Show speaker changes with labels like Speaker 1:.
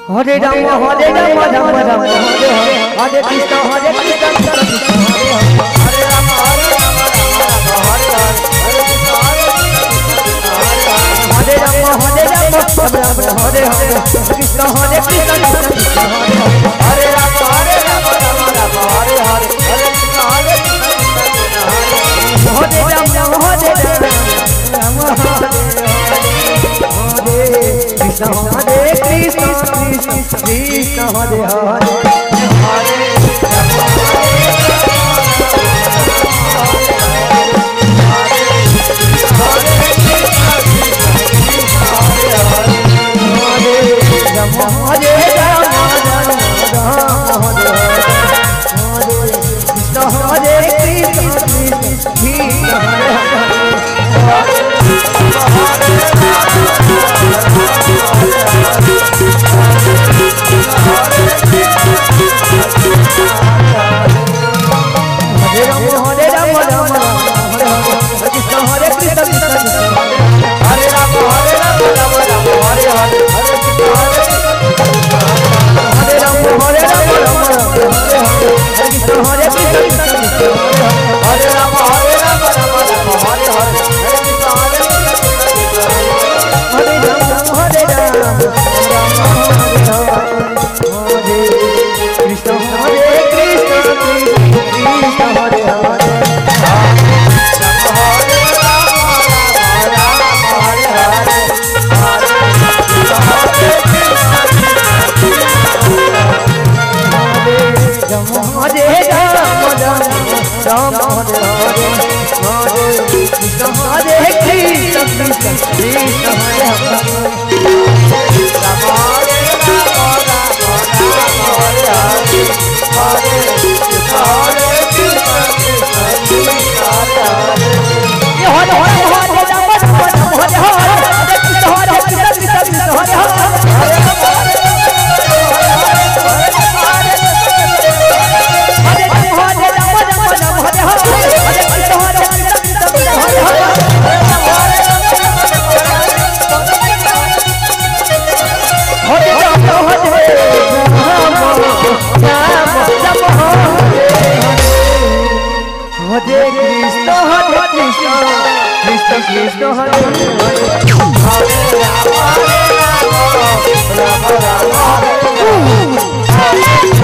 Speaker 1: Hare Ram Ram Ram Ram Hare Krishna Hare Krishna Hare Ram Hare Ram Hare Ram Hare Krishna Hare Krishna Hare Ram Hare Ram Hare Krishna Hare Krishna Hare Krishna Krishna Hare Hare
Speaker 2: Hare